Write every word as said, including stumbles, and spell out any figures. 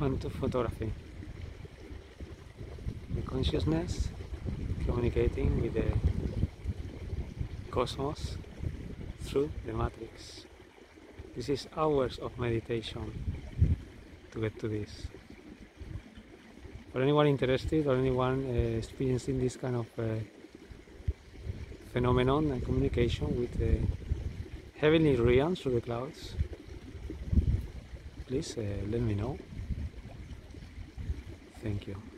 onto photography. The consciousness communicating with the cosmos through the matrix. This is hours of meditation to get to this. For anyone interested or anyone uh, experiencing this kind of uh, phenomenon and communication with the heavenly realms through the clouds, please uh, let me know. Thank you.